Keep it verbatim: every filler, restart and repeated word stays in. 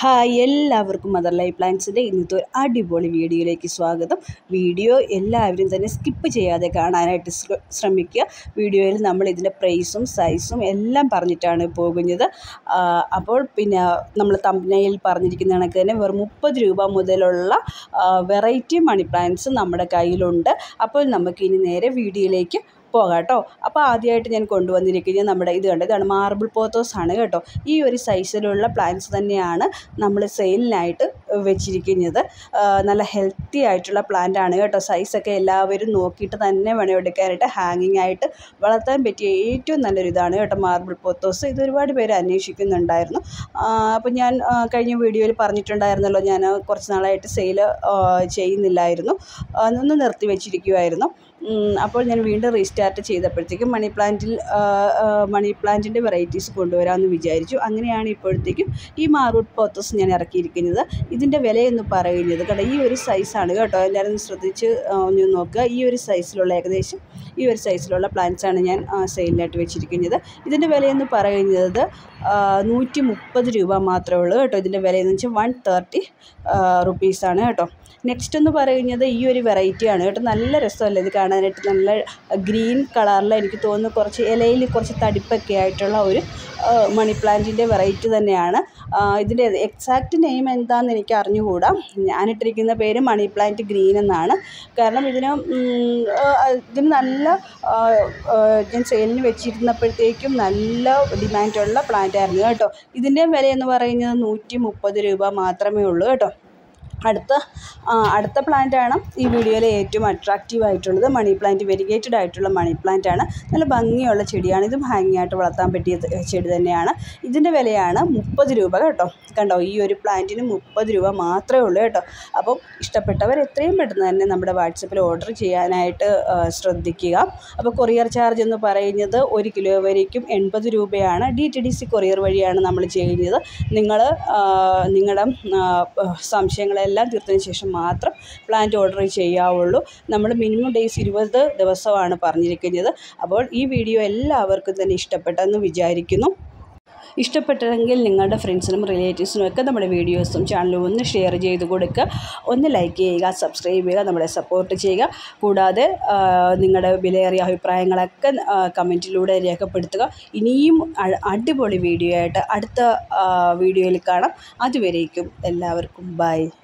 Hi, എല്ലാവർക്കും mother life പ്ലാന്റ്സിൻ്റെ ഇന്നത്തെ ഒരു അടിപൊളി വീഡിയോയിലേക്ക് സ്വാഗതം. വീഡിയോ എല്ലാവരും തന്നെ സ്കിപ്പ് ചെയ്യാതെ കാണാനായിട്ട് ശ്രമിക്കുക. വീഡിയോയിൽ നമ്മൾ ഇതിൻ്റെ പ്രൈസും സൈസും എല്ലാം പറഞ്ഞിട്ടാണ് പോകുന്നത്. അപ്പോൾ പിന്നെ നമ്മൾ തംബ്നെയിൽ പറഞ്ഞിരിക്കുന്ന കണക്ക് തന്നെ വെറും മുപ്പത് രൂപ മുതലുള്ള വെറൈറ്റി മണി പ്ലാന്റ്സ് നമ്മുടെ കയ്യിലുണ്ട്. അപ്പോൾ നമുക്കിനി നേരെ വീഡിയോയിലേക്ക് പോകാം കേട്ടോ. അപ്പോൾ ആദ്യമായിട്ട് ഞാൻ കൊണ്ടുവന്നിരിക്കുന്നത് നമ്മുടെ ഇത് കണ്ടോ, ഇതാണ് മാർബിൾ പോത്തോസ് ആണ് കേട്ടോ. ഈ ഒരു സൈസിലുള്ള പ്ലാന്റ്സ് തന്നെയാണ് നമ്മൾ സെയിലിനായിട്ട് വെച്ചിരിക്കുന്നത്. നല്ല ഹെൽത്തി ആയിട്ടുള്ള പ്ലാന്റ് ആണ് കേട്ടോ. സൈസൊക്കെ എല്ലാവരും നോക്കിയിട്ട് തന്നെ വേണം എടുക്കാനായിട്ട്. ഹാങ്ങിങ് ആയിട്ട് വളർത്താൻ പറ്റിയ ഏറ്റവും നല്ലൊരു ഇതാണ് കേട്ടോ മാർബിൾ പോത്തോസ്. ഇത് ഒരുപാട് പേര് അന്വേഷിക്കുന്നുണ്ടായിരുന്നു. അപ്പോൾ ഞാൻ കഴിഞ്ഞ വീഡിയോയിൽ പറഞ്ഞിട്ടുണ്ടായിരുന്നല്ലോ, ഞാൻ കുറച്ച് നാളായിട്ട് സെയിൽ ചെയ്യുന്നില്ലായിരുന്നു, ഒന്ന് നിർത്തി വെച്ചിരിക്കുമായിരുന്നു. അപ്പോൾ ഞാൻ വീണ്ടും റീസ്റ്റാർട്ട് ചെയ്തപ്പോഴത്തേക്കും മണി പ്ലാന്റിൽ മണി പ്ലാന്റിൻ്റെ വെറൈറ്റീസ് കൊണ്ടുവരാമെന്ന് വിചാരിച്ചു. അങ്ങനെയാണ് ഇപ്പോഴത്തേക്കും ഈ മാർബിൾ പോത്തോസ് ഞാൻ ഇറക്കിയിരിക്കുന്നത്. ഇതിൻ്റെ വിലയെന്ന് പറയുന്നത് കേട്ടോ, ഈ ഒരു സൈസാണ് കേട്ടോ. എല്ലാവരും ശ്രദ്ധിച്ച് ഒന്ന് നോക്കുക. ഈ ഒരു സൈസിലുള്ള ഏകദേശം ഈ ഒരു സൈസിലുള്ള പ്ലാന്റ്സാണ് ഞാൻ സെയിലിനായിട്ട് വെച്ചിരിക്കുന്നത്. ഇതിൻ്റെ വിലയെന്ന് പറയുന്നത് നൂറ്റി മുപ്പത് രൂപ മാത്രമേ ഉള്ളൂ കേട്ടോ. ഇതിൻ്റെ വിലയെന്ന് വെച്ചാൽ വൺ തേർട്ടി റുപ്പീസാണ് കേട്ടോ. നെക്സ്റ്റ് എന്ന് പറയുന്നത് ഈ ഒരു വെറൈറ്റിയാണ് കേട്ടോ. നല്ല രസമല്ലേ ഇത് കാണാനായിട്ട്. നല്ല ഗ്രീൻ കളറിൽ, എനിക്ക് തോന്നുന്നു കുറച്ച് ഇലയിൽ കുറച്ച് തടിപ്പൊക്കെ ആയിട്ടുള്ള ഒരു മണി പ്ലാന്റിൻ്റെ വെറൈറ്റി തന്നെയാണ്. ഇതിൻ്റെ എക്സാക്റ്റ് നെയിം എന്താണെന്ന് എനിക്ക് അറിഞ്ഞുകൂടാ. ഞാനിട്ടിരിക്കുന്ന പേര് മണി പ്ലാന്റ് ഗ്രീൻ എന്നാണ്. കാരണം ഇതിന് ഇതിന് നല്ല ഞാൻ സെയിലിന് വെച്ചിരുന്നപ്പോഴത്തേക്കും നല്ല ഡിമാൻഡുള്ള പ്ലാന്റ് ആയിരുന്നു കേട്ടോ. ഇതിൻ്റെ വിലയെന്ന് പറയുന്നത് നൂറ്റി മുപ്പത് രൂപ മാത്രമേ ഉള്ളൂ കേട്ടോ. അടുത്ത അടുത്ത പ്ലാന്റാണ് ഈ വീഡിയോയിലെ ഏറ്റവും അട്രാക്റ്റീവ് ആയിട്ടുള്ളത്. മണി പ്ലാന്റ്, വെരിഗേറ്റഡ് ആയിട്ടുള്ള മണി പ്ലാന്റ് ആണ്. നല്ല ഭംഗിയുള്ള ചെടിയാണ്. ഇതും ഹാങ്ങിങ് ആയിട്ട് വളർത്താൻ പറ്റിയ ചെടി തന്നെയാണ്. ഇതിൻ്റെ വിലയാണ് മുപ്പത് രൂപ കേട്ടോ. കണ്ടോ, ഈ ഒരു പ്ലാന്റിന് മുപ്പത് രൂപ മാത്രമേ ഉള്ളൂ കേട്ടോ. അപ്പം ഇഷ്ടപ്പെട്ടവർ എത്രയും പെട്ടെന്ന് തന്നെ നമ്മുടെ വാട്സപ്പിൽ ഓർഡർ ചെയ്യാനായിട്ട് ശ്രദ്ധിക്കുക. അപ്പോൾ കൊറിയർ ചാർജ് എന്ന് പറയുന്നത് ഒരു കിലോ വരയ്ക്കും എൺപത് രൂപയാണ്. D T D C courier വഴിയാണ് നമ്മൾ ചെയ്യുന്നത്. നിങ്ങൾ നിങ്ങളുടെ സംശയങ്ങളെല്ലാം എല്ലാം തീർത്തതിന് ശേഷം മാത്രം പ്ലാന്റ് ഓർഡർ ചെയ്യാവുള്ളൂ. നമ്മൾ മിനിമം ഡേയ്സ് ഇരുപത് ദിവസമാണ് പറഞ്ഞിരിക്കുന്നത്. അപ്പോൾ ഈ വീഡിയോ എല്ലാവർക്കും തന്നെ ഇഷ്ടപ്പെട്ടെന്ന് വിചാരിക്കുന്നു. ഇഷ്ടപ്പെട്ടെങ്കിൽ നിങ്ങളുടെ ഫ്രണ്ട്സിനും റിലേറ്റീവ്സിനും ഒക്കെ നമ്മുടെ വീഡിയോസും ചാനലും ഒന്ന് ഷെയർ ചെയ്ത് കൊടുക്കുക. ഒന്ന് ലൈക്ക് ചെയ്യുക, സബ്സ്ക്രൈബ് ചെയ്യുക, നമ്മളെ സപ്പോർട്ട് ചെയ്യുക. കൂടാതെ നിങ്ങളുടെ വിലയേറിയ അഭിപ്രായങ്ങളൊക്കെ കമൻറ്റിലൂടെ രേഖപ്പെടുത്തുക. ഇനിയും അടിപൊളി വീഡിയോ ആയിട്ട് അടുത്ത വീഡിയോയിൽ കാണാം. അതുവരേക്കും എല്ലാവർക്കും ബൈ.